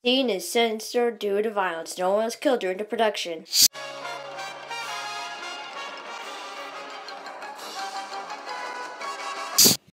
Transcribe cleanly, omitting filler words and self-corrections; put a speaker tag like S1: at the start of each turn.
S1: Scene is censored due to violence. No one was killed during the production.